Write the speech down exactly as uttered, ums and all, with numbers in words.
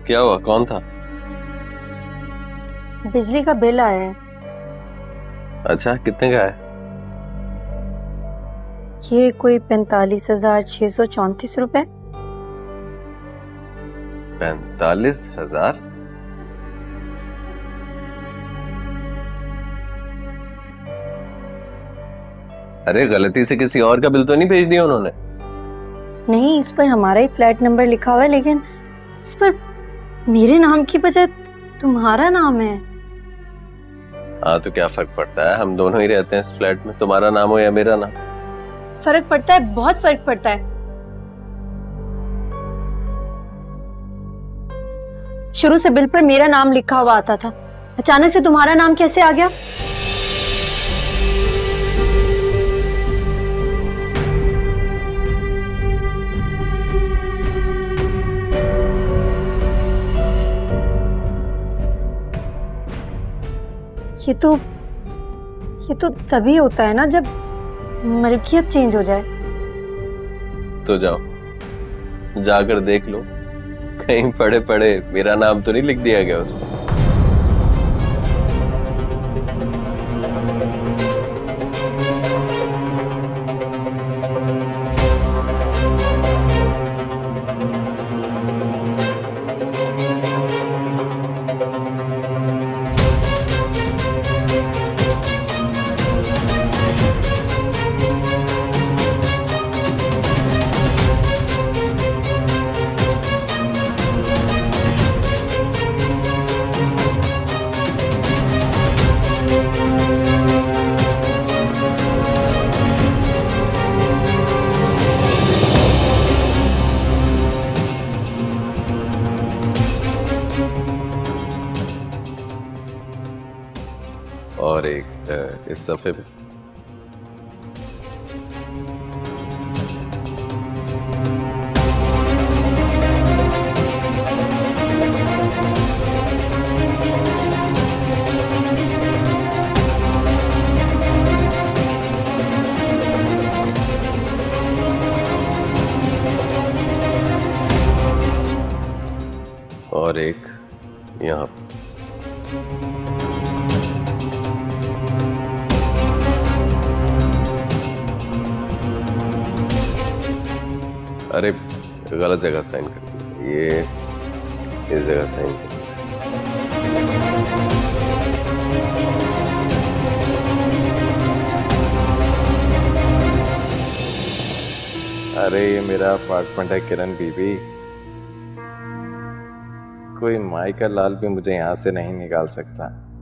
क्या हुआ? कौन था? बिजली का बिल आया है। अच्छा, कितने का है? ये कोई पैंतालीस हजार छह सौ चौंतीस रुपए। पैंतालीस हजार? अरे गलती से किसी और का बिल तो नहीं भेज दिया उन्होंने? नहीं, इस पर हमारा ही फ्लैट नंबर लिखा हुआ है, लेकिन इस पर मेरे नाम की बजाय तुम्हारा नाम है। हाँ तो क्या फर्क पड़ता है, हम दोनों ही रहते हैं इस फ्लैट में, तुम्हारा नाम हो या मेरा नाम। फर्क पड़ता है, बहुत फर्क पड़ता है। शुरू से बिल पर मेरा नाम लिखा हुआ आता था, अचानक से तुम्हारा नाम कैसे आ गया? ये तो ये तो तभी होता है ना जब मलकियत चेंज हो जाए। तो जाओ जाकर देख लो, कहीं पढ़े पढ़े मेरा नाम तो नहीं लिख दिया गया उसमें। और एक इस सफे पे। और एक यहाँ पे। अरे गलत जगह साइन कर दिया, ये इस जगह साइन कर दिया। अरे ये मेरा अपार्टमेंट है किरण बीबी, कोई माई का लाल भी मुझे यहाँ से नहीं निकाल सकता।